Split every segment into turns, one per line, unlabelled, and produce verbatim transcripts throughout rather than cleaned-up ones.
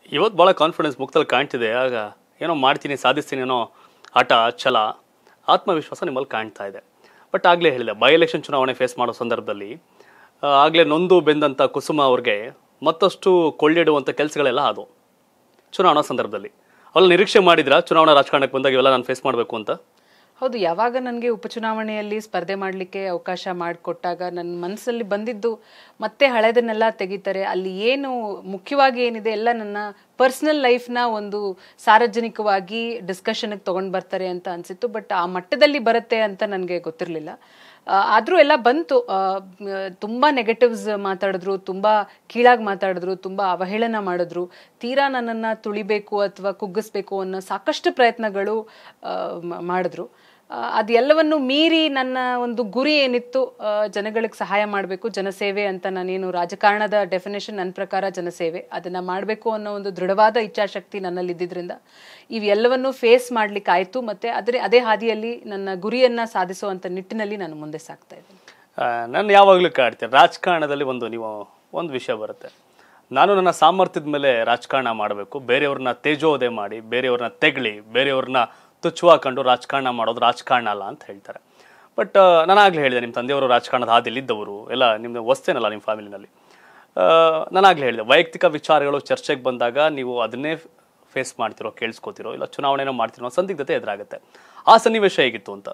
ಇವತ್ತು ಭಾಳ ಕಾನ್ಫಿಡೆನ್ಸ್ ಮುಖದಲ್ಲಿ ಕಾಣ್ತಿದೆ. ಆಗ ಏನೋ ಮಾಡ್ತೀನಿ ಸಾಧಿಸ್ತೀನಿ ಅನ್ನೋ ಹಠ ಛಲ ಆತ್ಮವಿಶ್ವಾಸ ನಿಮ್ಮಲ್ಲಿ ಕಾಣ್ತಾ ಇದೆ. ಬಟ್ ಆಗಲೇ ಹೇಳಿದೆ, ಬೈ ಎಲೆಕ್ಷನ್ ಚುನಾವಣೆ ಫೇಸ್ ಮಾಡೋ ಸಂದರ್ಭದಲ್ಲಿ ಆಗಲೇ ನೊಂದು ಬೆಂದಂಥ ಕುಸುಮ ಅವ್ರಿಗೆ ಮತ್ತಷ್ಟು ಕೊಳ್ಳಿಡುವಂಥ ಕೆಲಸಗಳೆಲ್ಲ ಅದು ಚುನಾವಣಾ ಸಂದರ್ಭದಲ್ಲಿ ಅವೆಲ್ಲ ನಿರೀಕ್ಷೆ ಮಾಡಿದ್ರಾ? ಚುನಾವಣಾ ರಾಜಕಾರಣಕ್ಕೆ ಬಂದಾಗ ಇವೆಲ್ಲ ನಾನು ಫೇಸ್ ಮಾಡಬೇಕು ಅಂತ.
ಹೌದು, ಯಾವಾಗ ನನಗೆ ಉಪಚುನಾವಣೆಯಲ್ಲಿ ಸ್ಪರ್ಧೆ ಮಾಡಲಿಕ್ಕೆ ಅವಕಾಶ ಮಾಡಿಕೊಟ್ಟಾಗ ನನ್ನ ಮನಸ್ಸಲ್ಲಿ ಬಂದಿದ್ದು ಮತ್ತೆ ಹಳೆದನ್ನೆಲ್ಲ ತೆಗಿತಾರೆ, ಅಲ್ಲಿ ಏನು ಮುಖ್ಯವಾಗಿ ಏನಿದೆ ಎಲ್ಲ ನನ್ನ ಪರ್ಸ್ನಲ್ ಲೈಫ್ನ ಒಂದು ಸಾರ್ವಜನಿಕವಾಗಿ ಡಿಸ್ಕಷನ್ಗೆ ತೊಗೊಂಡು ಬರ್ತಾರೆ ಅಂತ ಅನಿಸಿತ್ತು. ಬಟ್ ಆ ಮಟ್ಟದಲ್ಲಿ ಬರುತ್ತೆ ಅಂತ ನನಗೆ ಗೊತ್ತಿರಲಿಲ್ಲ. ಆದರೂ ಎಲ್ಲ ಬಂತು. ತುಂಬ ನೆಗೆಟಿವ್ಸ್ ಮಾತಾಡಿದ್ರು, ತುಂಬ ಕೀಳಾಗಿ ಮಾತಾಡಿದ್ರು, ತುಂಬ ಅವಹೇಳನ ಮಾಡಿದ್ರು, ತೀರಾ ನನ್ನನ್ನು ತುಳಿಬೇಕು ಅಥವಾ ಕುಗ್ಗಿಸ್ಬೇಕು ಅನ್ನೋ ಸಾಕಷ್ಟು ಪ್ರಯತ್ನಗಳು ಮಾಡಿದ್ರು. ಅದೆಲ್ಲವನ್ನು ಮೀರಿ ನನ್ನ ಒಂದು ಗುರಿ ಏನಿತ್ತು, ಜನಗಳಿಗೆ ಸಹಾಯ ಮಾಡಬೇಕು, ಜನಸೇವೆ ಅಂತ. ನಾನೇನು ರಾಜಕಾರಣದ ಡೆಫಿನೇಷನ್ ನನ್ನ ಪ್ರಕಾರ ಜನಸೇವೆ, ಅದನ್ನು ಮಾಡಬೇಕು ಅನ್ನೋ ಒಂದು ದೃಢವಾದ ಇಚ್ಛಾಶಕ್ತಿ ನನ್ನಲ್ಲಿ ಇದ್ದಿದ್ದರಿಂದ ಇವೆಲ್ಲವನ್ನು ಫೇಸ್ ಮಾಡ್ಲಿಕ್ಕೆ ಆಯಿತು. ಮತ್ತು ಅದೇ ಅದೇ ಹಾದಿಯಲ್ಲಿ ನನ್ನ ಗುರಿಯನ್ನು ಸಾಧಿಸುವಂಥ ನಿಟ್ಟಿನಲ್ಲಿ ನಾನು ಮುಂದೆ ಸಾಗ್ತಾ ಇದ್ದೀನಿ.
ನಾನು ಯಾವಾಗಲೂ ಕಾಡ್ತೇನೆ, ರಾಜಕಾರಣದಲ್ಲಿ ಒಂದು ನೀವು ಒಂದು ವಿಷಯ ಬರುತ್ತೆ, ನಾನು ನನ್ನ ಸಾಮರ್ಥ್ಯದ ಮೇಲೆ ರಾಜಕಾರಣ ಮಾಡಬೇಕು, ಬೇರೆಯವ್ರನ್ನ ತೇಜೋವಧೆ ಮಾಡಿ, ಬೇರೆಯವ್ರನ್ನ ತೆಗಳಿ, ಬೇರೆಯವ್ರನ್ನ ತುಚ್ಛವಾಕೊಂಡು ರಾಜಕಾರಣ ಮಾಡೋದು ರಾಜಕಾರಣ ಅಲ್ಲ ಅಂತ ಹೇಳ್ತಾರೆ. ಬಟ್ ನಾನು ಆಗಲೇ ಹೇಳಿದೆ, ನಿಮ್ಮ ತಂದೆಯವರು ರಾಜಕಾರಣದ ಹಾದಿಯಲ್ಲಿದ್ದವರು ಎಲ್ಲ, ನಿಮ್ಮದು ವಸ್ತೇನಲ್ಲ ನಿಮ್ಮ ಫ್ಯಾಮಿಲಿನಲ್ಲಿ. ನಾನಾಗಲೇ ಹೇಳಿದೆ, ವೈಯಕ್ತಿಕ ವಿಚಾರಗಳು ಚರ್ಚೆಗೆ ಬಂದಾಗ ನೀವು ಅದನ್ನೇ ಫೇಸ್ ಮಾಡ್ತಿರೋ, ಕೇಳಿಸ್ಕೋತಿರೋ, ಇಲ್ಲ ಚುನಾವಣೆನೋ ಮಾಡ್ತಿರೋ ಸಂದಿಗ್ಧತೆ ಎದುರಾಗುತ್ತೆ. ಆ ಸನ್ನಿವೇಶ ಹೇಗಿತ್ತು ಅಂತ?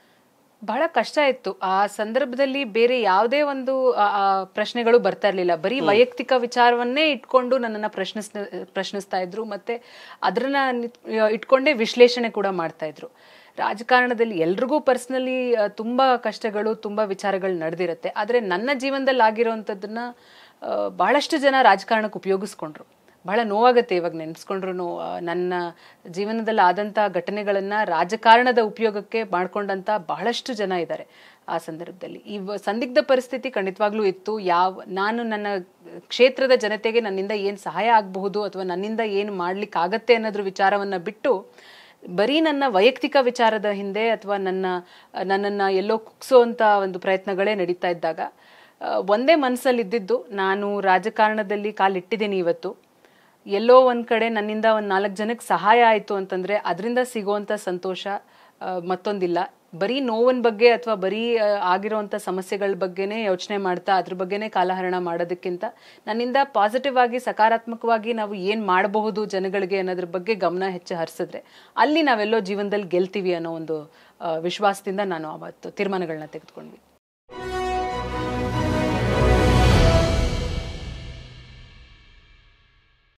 ಬಹಳ ಕಷ್ಟ ಇತ್ತು ಆ ಸಂದರ್ಭದಲ್ಲಿ. ಬೇರೆ ಯಾವುದೇ ಒಂದು ಪ್ರಶ್ನೆಗಳು ಬರ್ತಾ ಇರಲಿಲ್ಲ, ಬರೀ ವೈಯಕ್ತಿಕ ವಿಚಾರವನ್ನೇ ಇಟ್ಕೊಂಡು ನನ್ನನ್ನು ಪ್ರಶ್ನಿಸ್ ಪ್ರಶ್ನಿಸ್ತಾ ಇದ್ರು ಮತ್ತೆ ಅದನ್ನ ಇಟ್ಕೊಂಡೇ ವಿಶ್ಲೇಷಣೆ ಕೂಡ ಮಾಡ್ತಾ ಇದ್ರು. ರಾಜಕಾರಣದಲ್ಲಿ ಎಲ್ರಿಗೂ ಪರ್ಸ್ನಲಿ ತುಂಬ ಕಷ್ಟಗಳು, ತುಂಬ ವಿಚಾರಗಳು ನಡೆದಿರುತ್ತೆ. ಆದರೆ ನನ್ನ ಜೀವನದಲ್ಲಿ ಆಗಿರೋವಂಥದ್ದನ್ನ ಬಹಳಷ್ಟು ಜನ ರಾಜಕಾರಣಕ್ಕೆ ಉಪಯೋಗಿಸ್ಕೊಂಡ್ರು. ಬಹಳ ನೋವಾಗುತ್ತೆ ಇವಾಗ ನೆನೆಸ್ಕೊಂಡ್ರು. ನನ್ನ ಜೀವನದಲ್ಲಿ ಆದಂಥ ಘಟನೆಗಳನ್ನು ರಾಜಕಾರಣದ ಉಪಯೋಗಕ್ಕೆ ಮಾಡ್ಕೊಂಡಂಥ ಬಹಳಷ್ಟು ಜನ ಇದ್ದಾರೆ. ಆ ಸಂದರ್ಭದಲ್ಲಿ ಈ ಸಂದಿಗ್ಧ ಪರಿಸ್ಥಿತಿ ಖಂಡಿತವಾಗ್ಲೂ ಇತ್ತು. ಯಾವ ನಾನು ನನ್ನ ಕ್ಷೇತ್ರದ ಜನತೆಗೆ ನನ್ನಿಂದ ಏನು ಸಹಾಯ ಆಗಬಹುದು ಅಥವಾ ನನ್ನಿಂದ ಏನು ಮಾಡ್ಲಿಕ್ಕೆ ಆಗತ್ತೆ ಅನ್ನೋದ್ರ ವಿಚಾರವನ್ನು ಬಿಟ್ಟು ಬರೀ ನನ್ನ ವೈಯಕ್ತಿಕ ವಿಚಾರದ ಹಿಂದೆ ಅಥವಾ ನನ್ನ ನನ್ನನ್ನು ಎಲ್ಲೋ ಕುಗ್ಸೋವಂಥ ಒಂದು ಪ್ರಯತ್ನಗಳೇ ನಡೀತಾ ಇದ್ದಾಗ ಒಂದೇ ಮನಸ್ಸಲ್ಲಿ ಇದ್ದಿದ್ದು, ನಾನು ರಾಜಕಾರಣದಲ್ಲಿ ಕಾಲಿಟ್ಟಿದ್ದೀನಿ ಇವತ್ತು, ಎಲ್ಲೋ ಒಂದು ಕಡೆ ನನ್ನಿಂದ ಒಂದು ನಾಲ್ಕು ಜನಕ್ಕೆ ಸಹಾಯ ಆಯಿತು ಅಂತಂದರೆ ಅದರಿಂದ ಸಿಗುವಂಥ ಸಂತೋಷ ಮತ್ತೊಂದಿಲ್ಲ. ಬರೀ ನೋವಿನ ಬಗ್ಗೆ ಅಥವಾ ಬರೀ ಆಗಿರೋವಂಥ ಸಮಸ್ಯೆಗಳ ಬಗ್ಗೆನೇ ಯೋಚನೆ ಮಾಡ್ತಾ ಅದ್ರ ಬಗ್ಗೆನೇ ಕಾಲಹರಣ ಮಾಡೋದಕ್ಕಿಂತ ನನ್ನಿಂದ ಪಾಸಿಟಿವ್ ಆಗಿ ಸಕಾರಾತ್ಮಕವಾಗಿ ನಾವು ಏನು ಮಾಡಬಹುದು ಜನಗಳಿಗೆ ಅನ್ನೋದ್ರ ಬಗ್ಗೆ ಗಮನ ಹೆಚ್ಚು ಹರಿಸಿದ್ರೆ ಅಲ್ಲಿ ನಾವೆಲ್ಲೋ ಜೀವನದಲ್ಲಿ ಗೆಲ್ತೀವಿ ಅನ್ನೋ ಒಂದು ವಿಶ್ವಾಸದಿಂದ ನಾನು ಅವತ್ತು ತೀರ್ಮಾನಗಳನ್ನ ತೆಗೆದುಕೊಂಡ್ವಿ.